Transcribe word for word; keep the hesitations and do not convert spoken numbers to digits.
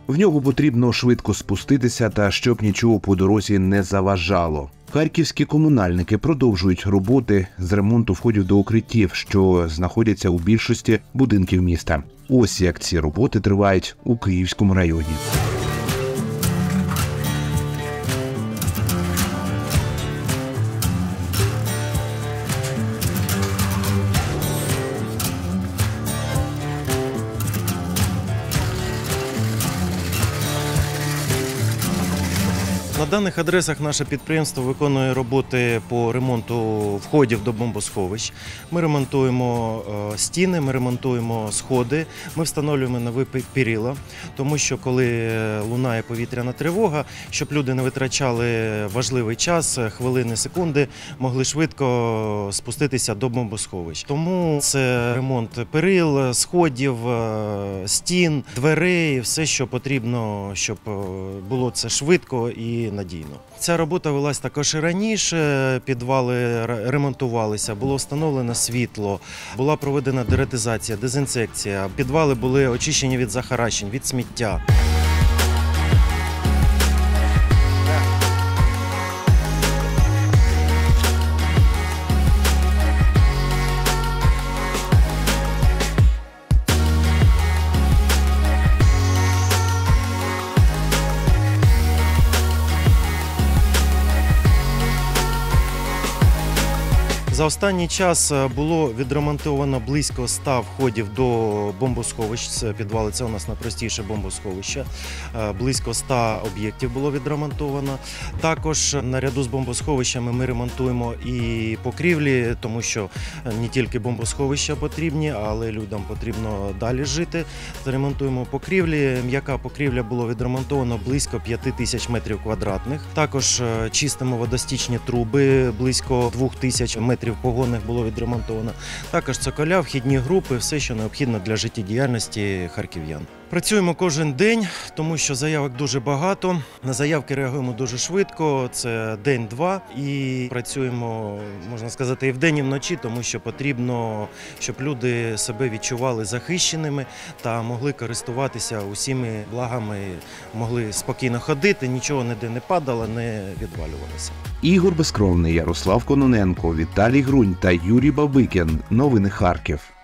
В нього потрібно швидко спуститися та щоб нічого по дорозі не заважало. Харківські комунальники продовжують роботи з ремонту входів до укриттів, що знаходяться у більшості будинків міста. Ось як ці роботи тривають у Київському районі. На даних адресах наше підприємство виконує роботи по ремонту входів до бомбосховищ. Ми ремонтуємо стіни, ми ремонтуємо сходи, ми встановлюємо нові перила, тому що коли лунає повітряна тривога, щоб люди не витрачали важливий час, хвилини, секунди, могли швидко спуститися до бомбосховищ. Тому це ремонт перил, сходів, стін, дверей, все, що потрібно, щоб було це швидко і надійно. Ця робота велась також і раніше, підвали ремонтувалися, було встановлено світло, була проведена деретизація, дезінсекція, підвали були очищені від захаращень, від сміття. За останній час було відремонтовано близько ста входів до бомбосховищ. Це підвали, це у нас найпростіше бомбосховище. Близько ста об'єктів було відремонтовано. Також наряду з бомбосховищами ми ремонтуємо і покрівлі, тому що не тільки бомбосховища потрібні, але людям потрібно далі жити. Ремонтуємо покрівлі. М'яка покрівля було відремонтовано близько п'яти тисяч метрів квадратних. Також чистимо водостічні труби, близько двох тисяч метрів погонних було відремонтовано. Також цоколя, вхідні групи, все, що необхідно для життєдіяльності харків'ян. Працюємо кожен день, тому що заявок дуже багато. На заявки реагуємо дуже швидко, це день-два. І працюємо, можна сказати, і вдень, і вночі, тому що потрібно, щоб люди себе відчували захищеними та могли користуватися усіми благами, могли спокійно ходити, нічого ніде не падало, не відвалювалося. Ігор Безкровний, Ярослав Кононенко, Віталій Грунь та Юрій Бабикін. Новини Харків.